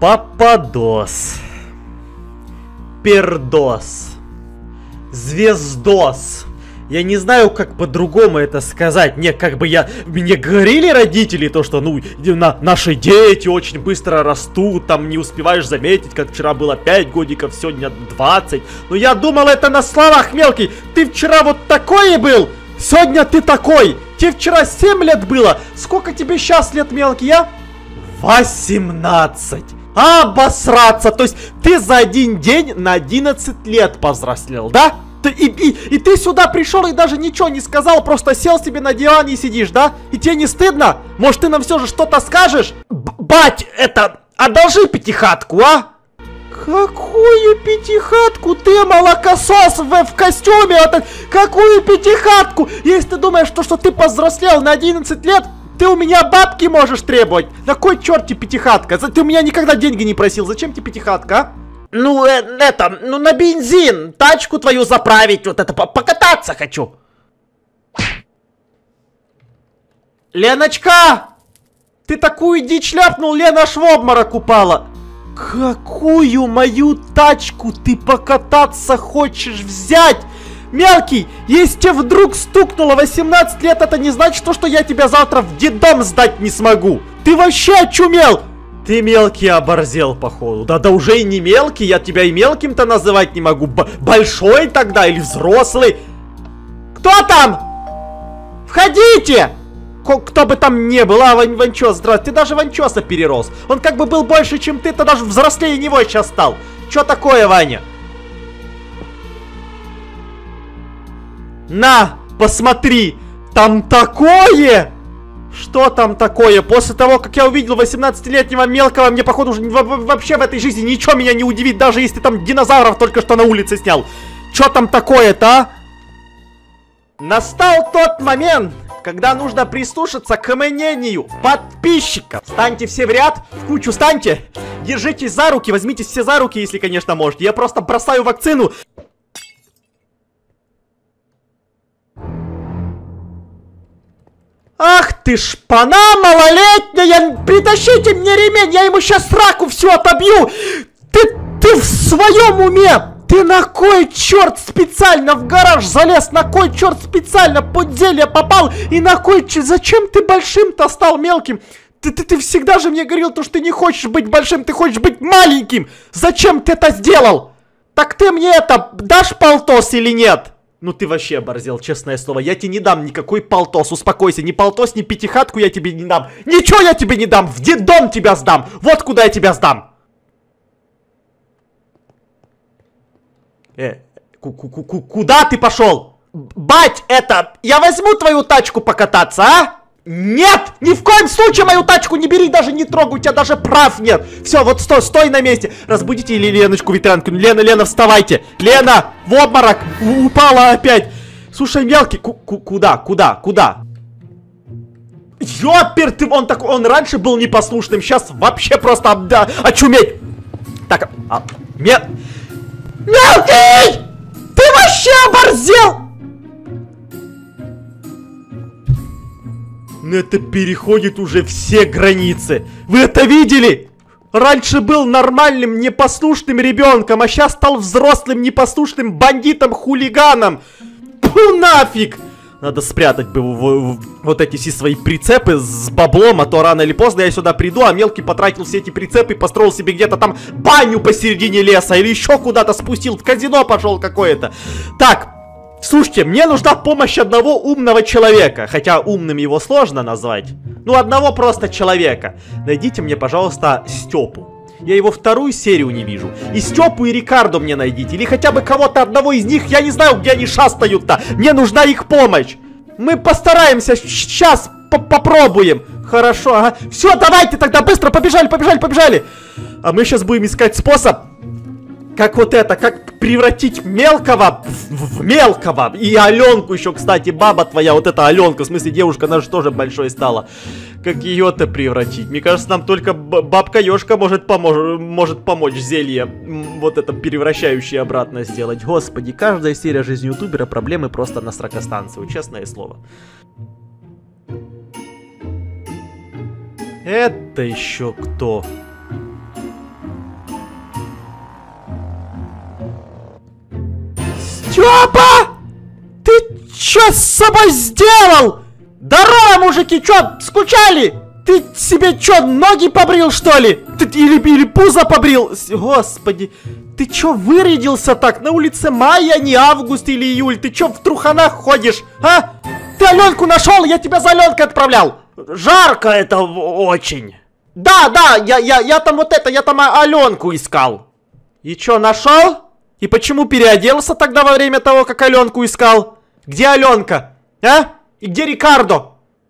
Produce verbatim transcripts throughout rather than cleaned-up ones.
Пападос. Пердос. Звездос. Я не знаю, как по-другому это сказать. Мне как бы я... Мне говорили родители то, что, ну, на, наши дети очень быстро растут, там не успеваешь заметить, как вчера было пять годиков, сегодня двадцать. Но я думал, это на словах, мелкий. Ты вчера вот такой был, сегодня ты такой. Тебе вчера семь лет было. Сколько тебе сейчас лет, мелкий, а? восемнадцать. Обосраться. То есть ты за один день на одиннадцать лет повзрослел, да? Ты, и, и, и ты сюда пришел и даже ничего не сказал, просто сел себе на диване и сидишь, да? И тебе не стыдно? Может, ты нам все же что-то скажешь? Б бать, это, одолжи пятихатку, а? Какую пятихатку? Ты молокосос в, в костюме, это, какую пятихатку? Если ты думаешь, что, что ты повзрослел на одиннадцать лет, ты у меня бабки можешь требовать. На кой черт тебе пятихатка? Ты у меня никогда деньги не просил, зачем тебе пятихатка, а? Ну, э, это, ну на бензин, тачку твою заправить, вот это, покататься хочу. Леночка! Ты такую дичь ляпнул, Лена аж в обморок упала. Какую мою тачку ты покататься хочешь взять? Мелкий, если тебе вдруг стукнуло восемнадцать лет, это не значит, что я тебя завтра в детдом сдать не смогу. Ты вообще очумел? Ты мелкий оборзел, походу. Да, да уже и не мелкий, я тебя и мелким-то называть не могу. Б большой тогда или взрослый? Кто там? Входите! К кто бы там не был, а, Вань Ванчос, здравствуй. Ты даже Ванчоса перерос. Он как бы был больше, чем ты, то даже взрослее него сейчас стал. Чё такое, Ваня? На, посмотри, там такое! Что там такое? После того, как я увидел восемнадцатилетнего мелкого, мне, походу, уже вообще в этой жизни ничего меня не удивит, даже если там динозавров только что на улице снял. Что там такое-то, а? Настал тот момент, когда нужно прислушаться к мнению подписчиков. Станьте все в ряд, в кучу станьте, держитесь за руки, возьмитесь все за руки, если, конечно, можете. Я просто бросаю вакцину. Ах ты шпана малолетняя! Притащите мне ремень, я ему сейчас сраку всю отобью! Ты, ты в своем уме? Ты на кой черт специально в гараж залез? На кой черт специально под зелье попал? И на кой черт... Зачем ты большим-то стал мелким? Ты, ты, ты всегда же мне говорил, то, что ты не хочешь быть большим, ты хочешь быть маленьким! Зачем ты это сделал? Так ты мне это дашь полтос или нет? Ну ты вообще оборзел, честное слово. Я тебе не дам никакой полтос, успокойся. Ни полтос, ни пятихатку я тебе не дам. Ничего я тебе не дам, в детдом тебя сдам. Вот куда я тебя сдам. Э, куда ты пошел? Бать, это, я возьму твою тачку покататься, а? Нет, ни в коем случае мою тачку не бери, даже не трогай, у тебя даже прав нет. Все, вот стой, стой на месте. Разбудите или Леночку, ветеранку. Лена, Лена, вставайте. Лена, в обморок, упала опять. Слушай, мелкий, куда, куда, куда? Ёпер, ты, он такой, он раньше был непослушным, сейчас вообще просто, да, очуметь. Так, а, мел... Мелкий! Ты вообще оборзел! Но это переходит уже все границы. Вы это видели? Раньше был нормальным, непослушным ребенком, а сейчас стал взрослым, непослушным бандитом-хулиганом. Пу нафиг! Надо спрятать бы в, в, в, вот эти все свои прицепы с баблом, а то рано или поздно я сюда приду, а мелкий потратил все эти прицепы и построил себе где-то там баню посередине леса или еще куда-то спустил, в казино пошел какое-то. Так. Слушайте, мне нужна помощь одного умного человека. Хотя умным его сложно назвать. Ну, одного просто человека. Найдите мне, пожалуйста, Степу. Я его вторую серию не вижу. И Степу, и Рикардо мне найдите. Или хотя бы кого-то одного из них. Я не знаю, где они шастают-то. Мне нужна их помощь. Мы постараемся. Сейчас попробуем. Хорошо, ага. Все, давайте тогда быстро. Побежали, побежали, побежали. А мы сейчас будем искать способ... Как вот это, как превратить мелкого в, в мелкого. И Аленку еще, кстати, баба твоя, вот эта Аленка, в смысле девушка, она же тоже большой стала. Как ее-то превратить? Мне кажется, нам только бабка Ёшка может, помож может помочь зелье вот это превращающее обратно сделать. Господи, каждая серия жизни ютубера проблемы просто на сракостанцию, честное слово. Это еще кто? Степа! Ты чё с собой сделал? Здорово, мужики, чё, скучали? Ты себе чё, ноги побрил, что ли? Ты или, или пузо побрил? Господи, ты чё вырядился так? На улице мая, не август или июль. Ты чё в труханах ходишь, а? Ты Аленку нашел? Я тебя за Аленкой отправлял. Жарко это очень. Да, да, я, я, я там вот это, я там Аленку искал. И чё, нашел? И почему переоделся тогда во время того, как Аленку искал? Где Аленка? А? И где Рикардо?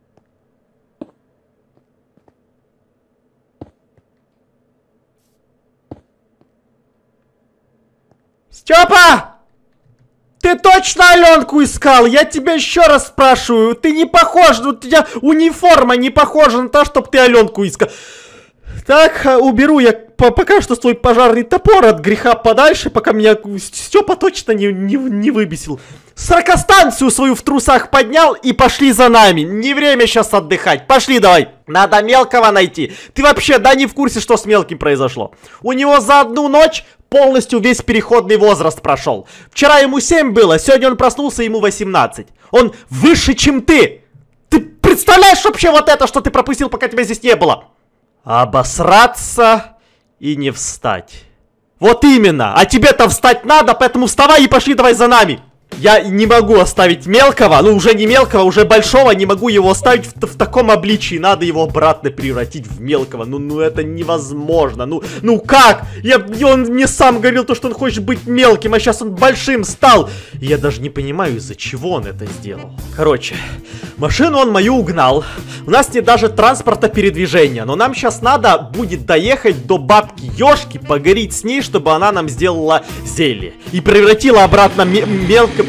Степа! Ты точно Аленку искал? Я тебя еще раз спрашиваю. Ты не похож, у тебя униформа не похожа на то, чтобы ты Аленку искал. Так, уберу я пока что свой пожарный топор от греха подальше, пока меня Степа точно не, не, не выбесил. Сорокостанцию свою в трусах поднял и пошли за нами. Не время сейчас отдыхать. Пошли давай. Надо мелкого найти. Ты вообще, да, не в курсе, что с мелким произошло? У него за одну ночь полностью весь переходный возраст прошел. Вчера ему семь было, сегодня он проснулся, ему восемнадцать. Он выше, чем ты. Ты представляешь вообще вот это, что ты пропустил, пока тебя здесь не было? Обосраться и не встать. Вот именно. А тебе-то встать надо, поэтому вставай и пошли давай за нами. Я не могу оставить мелкого, ну уже не мелкого, уже большого, не могу его оставить в, в таком обличии. Надо его обратно превратить в мелкого. Ну, ну это невозможно. Ну, ну как? Я, он мне сам говорил, то, что он хочет быть мелким, а сейчас он большим стал. Я даже не понимаю, из-за чего он это сделал. Короче, машину он мою угнал. У нас нет даже транспорта передвижения. Но нам сейчас надо будет доехать до бабки Ёшки, поговорить с ней, чтобы она нам сделала зелье. И превратила обратно мелко...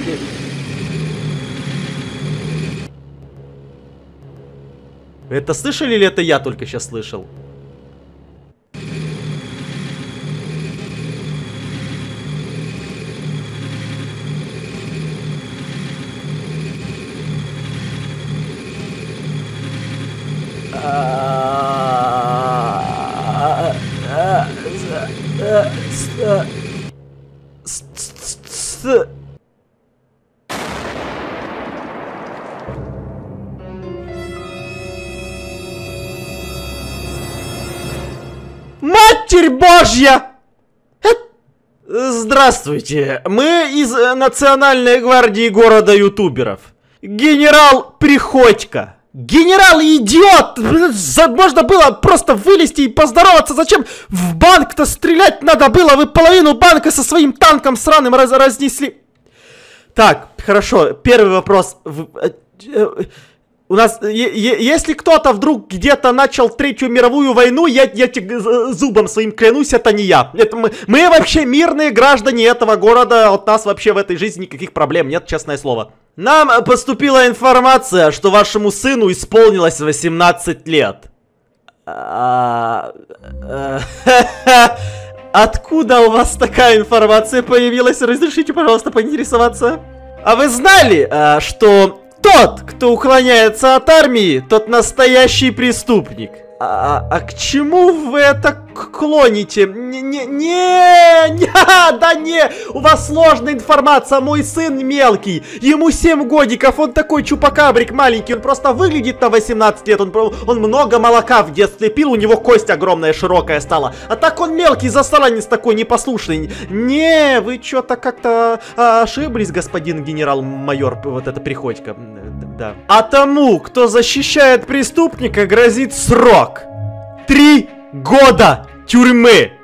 Это слышали или это я только сейчас слышал? Матерь Божья! Здравствуйте, мы из Национальной гвардии города ютуберов. Генерал Приходько. Генерал идиот! Можно было просто вылезти и поздороваться. Зачем в банк-то стрелять надо было? Вы половину банка со своим танком сраным раз разнесли. Так, хорошо, первый вопрос. У нас, если кто-то вдруг где-то начал Третью мировую войну, я, я тебе зубом своим клянусь, это не я. Это мы, мы вообще мирные граждане этого города, от нас вообще в этой жизни никаких проблем нет, честное слово. Нам поступила информация, что вашему сыну исполнилось восемнадцать лет. Откуда у вас такая информация появилась? Разрешите, пожалуйста, поинтересоваться? А вы знали, что... Тот, кто уклоняется от армии, тот настоящий преступник. А, а к чему вы это клоните? Не-не-не, не, да не, у вас сложная информация, мой сын мелкий, ему семь годиков, он такой чупакабрик маленький, он просто выглядит на восемнадцать лет, он, он много молока в детстве пил, у него кость огромная, широкая стала, а так он мелкий, засранец такой, непослушный. Не, вы что-то как-то ошиблись, господин генерал-майор, вот это Приходько, да. А тому, кто защищает преступника, грозит срок. Три года тюрьмы.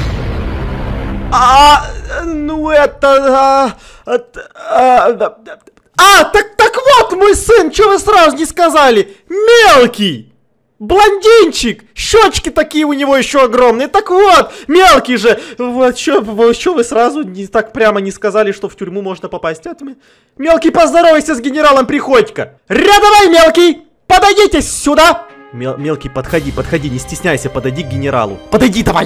А, ну это... А, а, а, а так, так вот мой сын, что вы сразу не сказали? Мелкий. Блондинчик. Щечки такие у него еще огромные. Так вот, мелкий же. Вот что вы сразу не, так прямо не сказали, что в тюрьму можно попасть? Это мы... Мелкий, поздоровайся с генералом Приходько. Рядовой, мелкий, подойдите сюда. Мел мелкий, подходи, подходи, не стесняйся, подойди к генералу. Подойди, давай!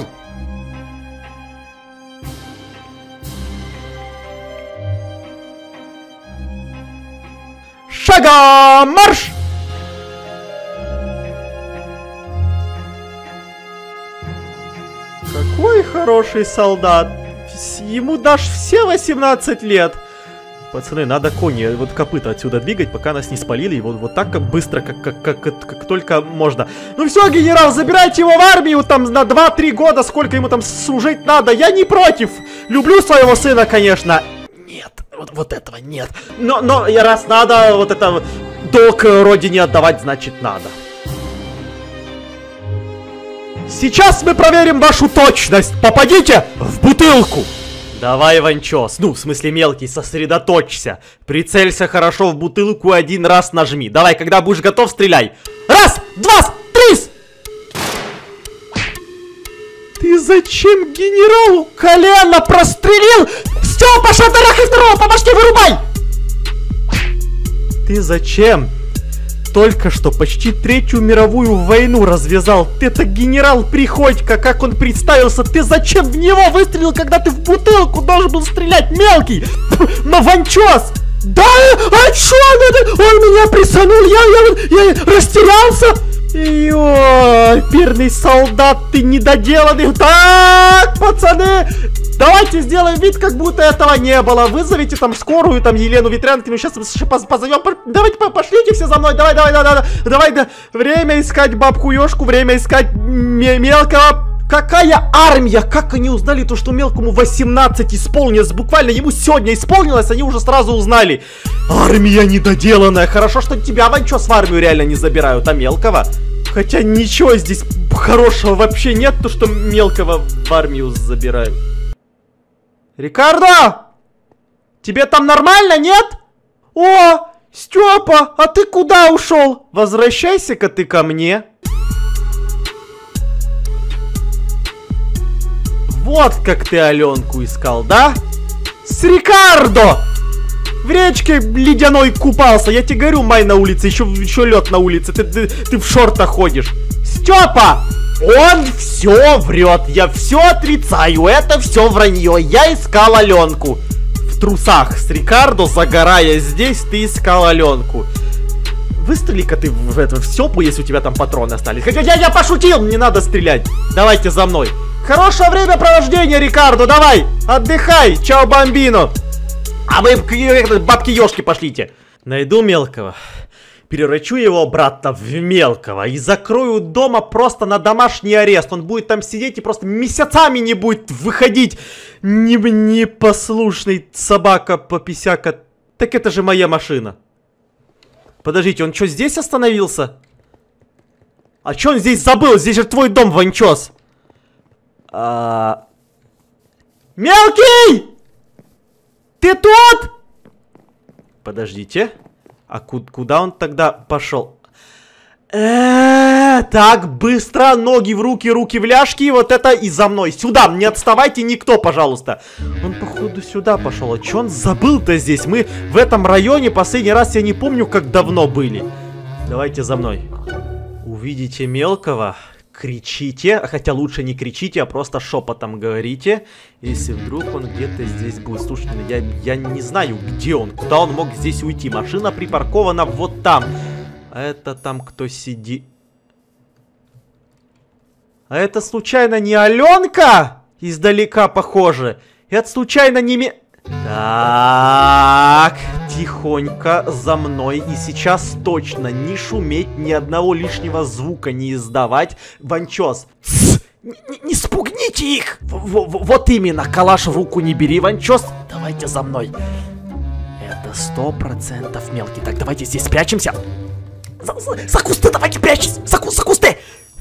Шагом марш! Какой хороший солдат. Ему дашь все восемнадцать лет. Пацаны, надо кони, вот копыта отсюда двигать, пока нас не спалили. И вот, вот так как быстро, как, как, как, как, как только можно. Ну все, генерал, забирайте его в армию там на два-три года, сколько ему там служить надо. Я не против. Люблю своего сына, конечно. Нет, вот, вот этого нет. Но, но раз надо вот это долг родине отдавать, значит надо. Сейчас мы проверим вашу точность. Попадите в бутылку. Давай, Ванчос, ну, в смысле мелкий, сосредоточься. Прицелься хорошо в бутылку, один раз нажми. Давай, когда будешь готов, стреляй. Раз, два, три. Ты зачем генералу колено прострелил? Степа, шатарах и второго, по башке вырубай! Ты зачем? Только что почти третью мировую войну развязал. Ты-то генерал Приходько, как он представился. Ты зачем в него выстрелил, когда ты в бутылку должен был стрелять, мелкий? Ванчос! Да, а чё? Он меня присанул, я, я, я растерялся. Ой, пирный солдат, ты недоделанный. Так, пацаны, давайте сделаем вид, как будто этого не было. Вызовите там скорую, там Елену Ветрянкину. Сейчас позовем. Давайте пошлите все за мной. Давай, давай, давай, давай, давай, да. Время искать бабку Ёшку, время искать мелкого. Какая армия? Как они узнали то, что мелкому восемнадцать исполнилось? Буквально ему сегодня исполнилось, они уже сразу узнали. Армия недоделанная. Хорошо, что тебя, Ванчос, в армию реально не забирают, а мелкого? Хотя ничего здесь хорошего вообще нет, то, что мелкого в армию забирают. Рикардо! Тебе там нормально, нет? О, Степа, а ты куда ушел? Возвращайся-ка ты ко мне. Вот как ты Аленку искал, да? С Рикардо! В речке ледяной купался. Я тебе говорю, май на улице, еще, еще лед на улице. Ты, ты, ты в шортах ходишь. Степа! Он все врет. Я все отрицаю. Это все вранье. Я искал Аленку. В трусах с Рикардо, загорая здесь, ты искал Аленку. Выстрели-ка ты в это в Степу, если у тебя там патроны остались. Хотя я, я пошутил, не надо стрелять. Давайте за мной. Хорошее времяпровождение, Рикардо, давай, отдыхай, чао, бомбино. А вы к бабке Ёшки пошлите. Найду мелкого, превращу его обратно в мелкого и закрою дома просто на домашний арест. Он будет там сидеть и просто месяцами не будет выходить. Не, непослушный собака-пописяка. Так это же моя машина. Подождите, он что, здесь остановился? А что он здесь забыл? Здесь же твой дом, Ванчос. А... Мелкий! Ты тут? Подождите. А ку куда он тогда пошел? Э-э-э, так, быстро, ноги в руки, руки в ляжки, вот это и за мной. Сюда, не отставайте никто, пожалуйста. Он, походу, сюда пошел. А что он забыл-то здесь? Мы в этом районе последний раз, я не помню, как давно были. Давайте за мной. Увидите мелкого, кричите, хотя лучше не кричите, а просто шепотом говорите, если вдруг он где-то здесь будет. Слушайте, я, я не знаю, где он, куда он мог здесь уйти. Машина припаркована вот там. А это там кто сидит? А это случайно не Аленка? Издалека похоже. Это случайно не ме... Так, тихонько за мной. И сейчас точно не шуметь, ни одного лишнего звука не издавать. Ванчос, не, не спугните их. В -в вот именно, калаш в руку не бери, Ванчос. Давайте за мной. Это сто процентов мелкий. Так, давайте здесь спрячемся. За, за, за кусты давайте прячьтесь. За, за кусты.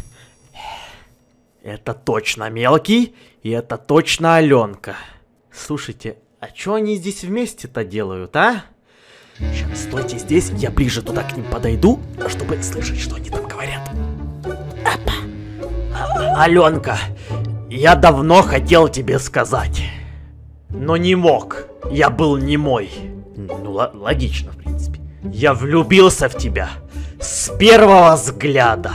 Это точно мелкий. И это точно Аленка. Слушайте, а что они здесь вместе-то делают, а? Сейчас, стойте здесь, я ближе туда к ним подойду, чтобы слышать, что они там говорят. Опа. А Аленка, я давно хотел тебе сказать, но не мог. Я был немой. Ну, логично, в принципе. Я влюбился в тебя с первого взгляда.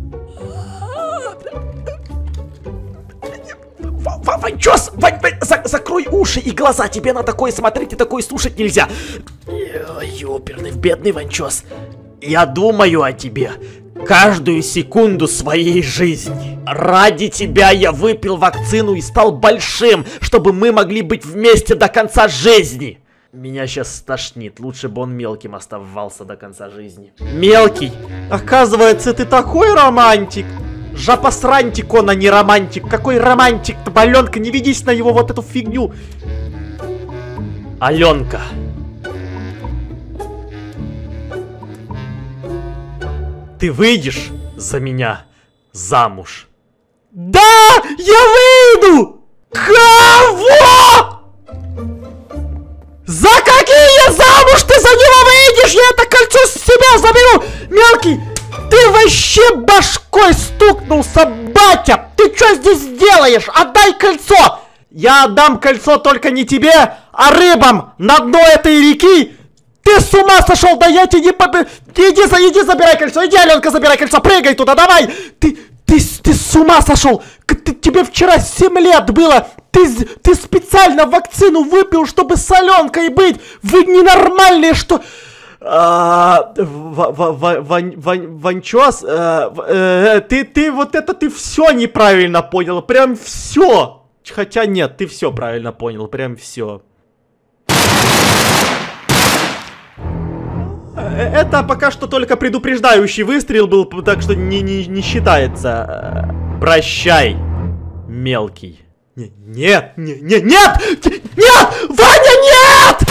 Ванчос, Вань, Вань, за, закрой уши и глаза, тебе на такое смотреть и такое слушать нельзя. Ёперный, бедный Ванчос. Я думаю о тебе каждую секунду своей жизни. Ради тебя я выпил вакцину и стал большим, чтобы мы могли быть вместе до конца жизни. Меня сейчас стошнит. Лучше бы он мелким оставался до конца жизни. Мелкий! Оказывается, ты такой романтик! Жопосрантик он, а не романтик. Какой романтик-то, Аленка, не ведись на его вот эту фигню. Аленка. Ты выйдешь за меня замуж? Да, я выйду! Кого? За какие замуж ты за него выйдешь? Я это кольцо с себя заберу! Мелкий, ты вообще башкой стукнулся, батя! Ты что здесь делаешь? Отдай кольцо! Я отдам кольцо только не тебе, а рыбам на дно этой реки! Ты с ума сошел? Да я тебе не по... Иди, за... иди забирай кольцо, иди, Аленка, забирай кольцо, прыгай туда, давай! Ты, ты, ты с ума сошел? Ты, тебе вчера семь лет было! Ты, ты специально вакцину выпил, чтобы с Аленкой быть! Вы ненормальные, что... А, Ванчос, ты, ты вот это ты все неправильно понял, прям все. Хотя нет, ты все правильно понял, прям все. Это пока что только предупреждающий выстрел был, так что не, не, не считается. Прощай, мелкий. Нет, нет, нет, нет, нет, Ваня, нет!